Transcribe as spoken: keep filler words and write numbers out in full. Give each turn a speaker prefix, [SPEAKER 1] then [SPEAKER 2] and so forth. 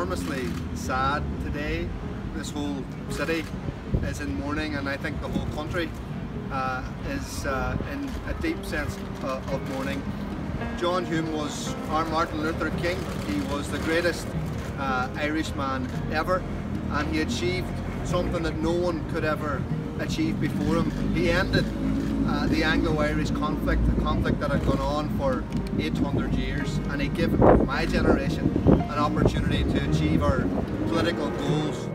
[SPEAKER 1] enormously sad today. This whole city is in mourning, and I think the whole country uh, is uh, in a deep sense uh, of mourning. John Hume was our Martin Luther King. He was the greatest uh, Irishman ever, and he achieved something that no one could ever achieve before him. He ended uh, the Anglo-Irish conflict, a conflict that had gone on for eight hundred years, and he gave my generation an opportunity to achieve our political goals.